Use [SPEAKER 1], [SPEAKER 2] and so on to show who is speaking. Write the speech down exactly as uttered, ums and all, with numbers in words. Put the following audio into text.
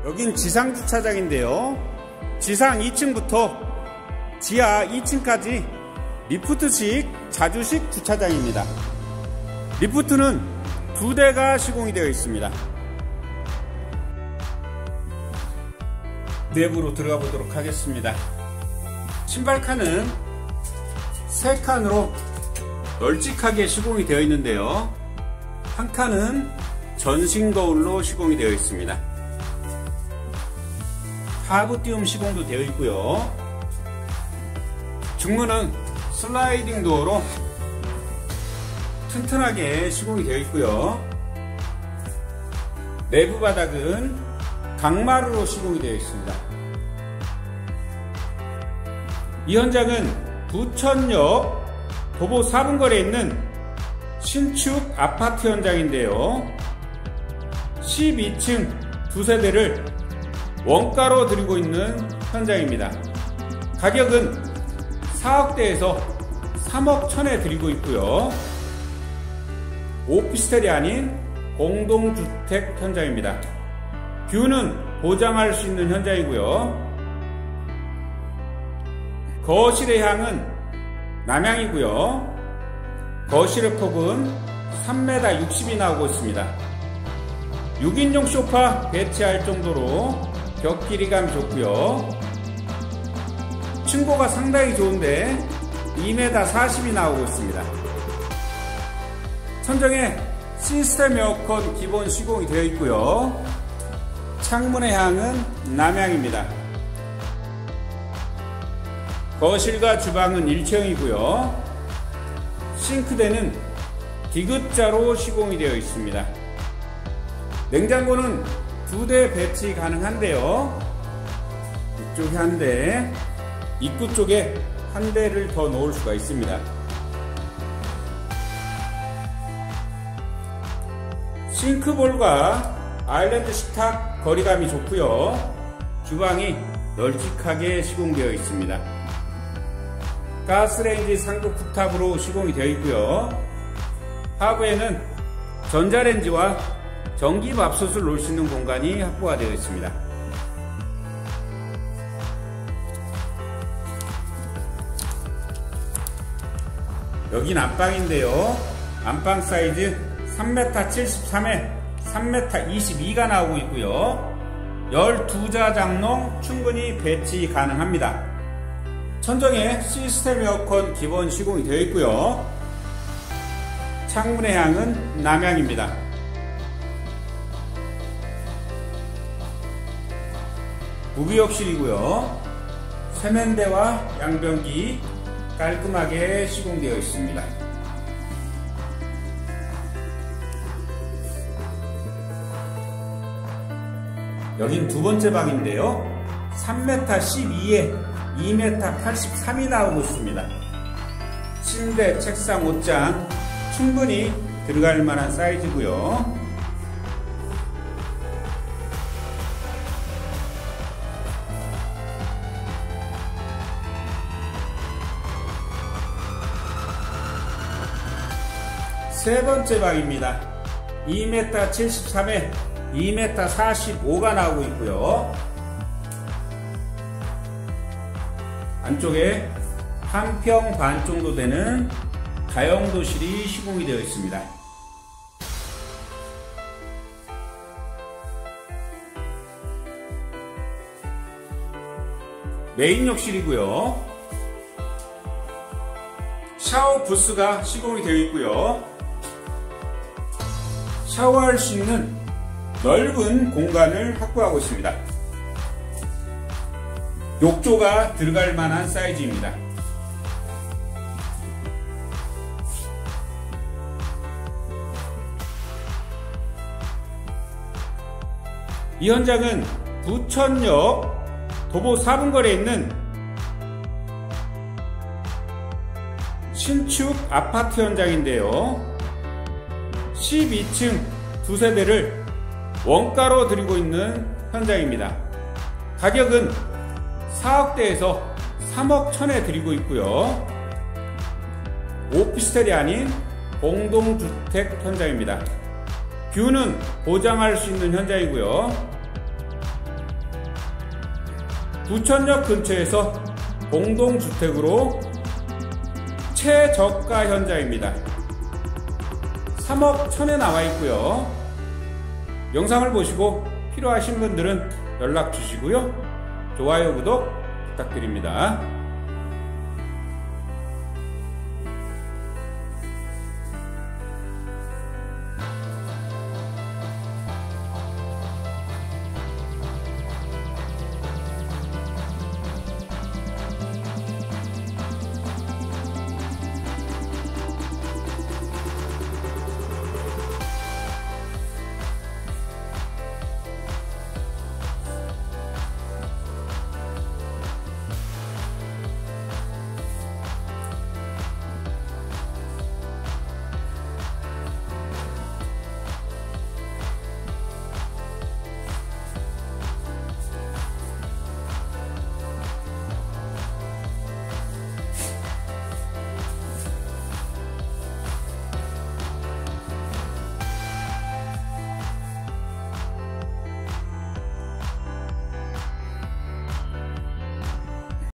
[SPEAKER 1] 여긴 지상 주차장인데요. 지상 이 층부터 지하 이 층까지 리프트식 자주식 주차장입니다. 리프트는 두 대가 시공이 되어 있습니다. 내부로 들어가 보도록 하겠습니다. 신발칸은 세 칸으로 널찍하게 시공이 되어 있는데요. 한 칸은 전신 거울로 시공이 되어 있습니다. 하부 띄움 시공도 되어 있고요. 중문은 슬라이딩 도어로 튼튼하게 시공이 되어 있고요. 내부 바닥은 강마루로 시공이 되어 있습니다. 이 현장은 부천역 도보 사 분 거리에 있는 신축 아파트 현장인데요. 십이 층 두 세대를 원가로 드리고 있는 현장입니다. 가격은 사억대에서 삼억 천에 드리고 있고요. 오피스텔이 아닌 공동주택 현장입니다. 뷰는 보장할 수 있는 현장이고요. 거실의 향은 남향이고요. 거실의 폭은 삼 미터 육십이 나오고 있습니다. 육 인용 소파 배치할 정도로 벽 길이감이 좋고요. 층고가 상당히 좋은데 이 미터 사십이 나오고 있습니다. 천정에 시스템 에어컨 기본 시공이 되어 있고요. 창문의 향은 남향입니다. 거실과 주방은 일체형이고요. 싱크대는 디귿자로 시공이 되어 있습니다. 냉장고는 두 대 배치 가능한데요. 이쪽에 한 대, 입구 쪽에 한 대를 더 넣을 수가 있습니다. 싱크볼과 아일랜드 식탁 거리감이 좋고요. 주방이 널찍하게 시공되어 있습니다. 가스레인지 상급 쿡탑으로 시공이 되어 있고요. 하부에는 전자레인지와 전기밥솥을 놓을 수 있는 공간이 확보가 되어 있습니다. 여긴 안방인데요. 안방 사이즈 삼 미터 칠십삼에 삼 미터 이십이가 나오고 있고요. 열두 자 장롱 충분히 배치 가능합니다. 천정에 시스템 에어컨 기본 시공이 되어 있고요. 창문의 향은 남향입니다. 부부욕실이고요. 세면대와 양변기 깔끔하게 시공되어 있습니다. 여긴 두 번째 방인데요. 삼 미터 십이에 이 미터 팔십삼이 나오고 있습니다. 침대, 책상, 옷장 충분히 들어갈 만한 사이즈고요. 세 번째 방입니다. 이 미터 칠십삼에 이 미터 사십오가 나오고 있고요. 안쪽에 한 평 반 정도 되는 다용도실이 시공이 되어 있습니다. 메인 욕실이고요. 샤워 부스가 시공이 되어 있고요. 샤워할 수 있는 넓은 공간을 확보하고 있습니다. 욕조가 들어갈 만한 사이즈입니다. 이 현장은 부천역 도보 사 분 거리에 있는 신축 아파트 현장인데요. 십이 층 두 세대를 원가로 드리고 있는 현장입니다. 가격은 사억대에서 삼억 천에 드리고 있고요. 오피스텔이 아닌 공동주택 현장입니다. 뷰는 보장할 수 있는 현장이고요. 부천역 근처에서 공동주택으로 최저가 현장입니다. 삼억 천에 나와 있고요. 영상을 보시고 필요하신 분들은 연락 주시고요. 좋아요, 구독 부탁드립니다.